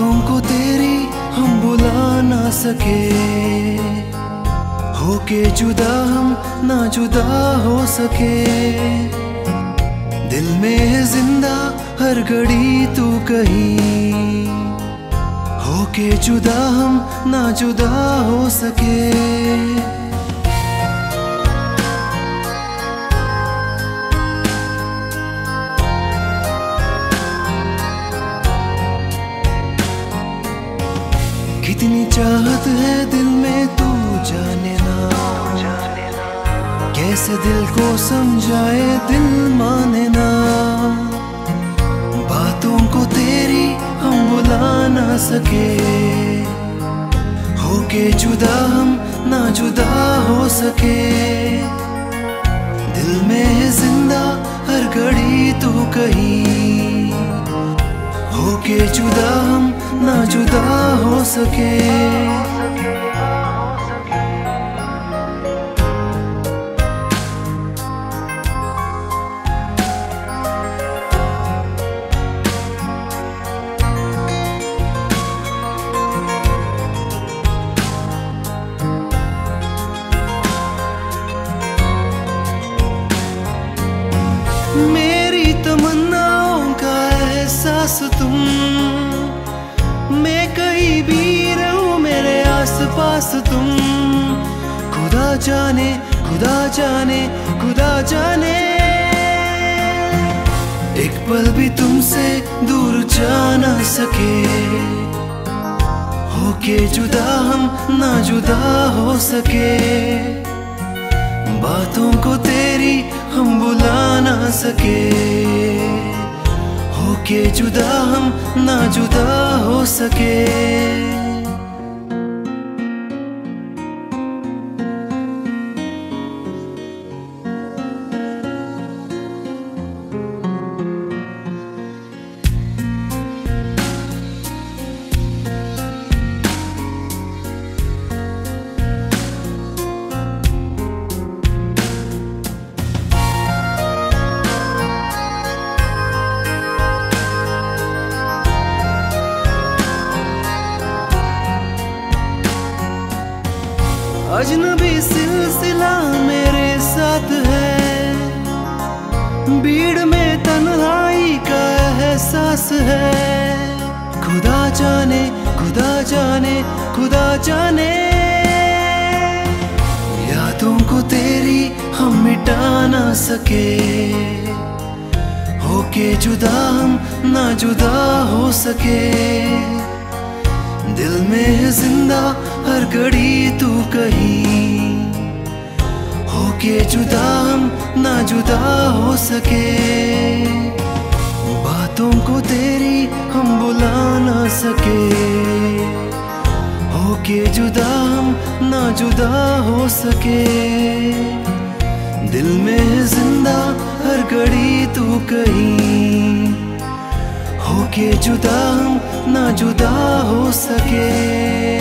बातों को तेरी हम बुला ना सके, होके जुदा हम ना जुदा हो सके। दिल में है जिंदा हर घड़ी तू कहीं, होके जुदा हम ना जुदा हो सके। कितनी चाहत है दिल में तू जाने ना, कैसे दिल को समझाए दिल माने ना। बातों को तेरी हम बुला ना सके, होके जुदा हम ना जुदा हो सके। दिल में है जिंदा हर घड़ी तू कहीं, होके जुदा हम ना जुदा हो सके। मेरी तमन्नाओं का एहसास तुम, मैं कहीं भी रहूं मेरे आसपास तुम। खुदा जाने खुदा जाने खुदा जाने, एक पल भी तुमसे दूर जा ना सके, होके जुदा हम ना जुदा हो सके। बातों को तेरी हम बुला ना सके, होके जुदा हम ना जुदा हो सके। अजनबी सिलसिला मेरे साथ है, भीड़ में तन्हाई का एहसास है। खुदा जाने खुदा जाने खुदा जाने, यादों को तेरी हम मिटा ना सके, होके जुदा हम ना जुदा हो सके। दिल में है जिंदा हर घड़ी तू कहीं, होके जुदा हम ना जुदा हो सके। बातों को तेरी हम बुला ना सके, होके जुदा हम ना जुदा हो सके। दिल में है जिंदा हर घड़ी तू कहीं, होके जुदा हम ना जुदा हो सके।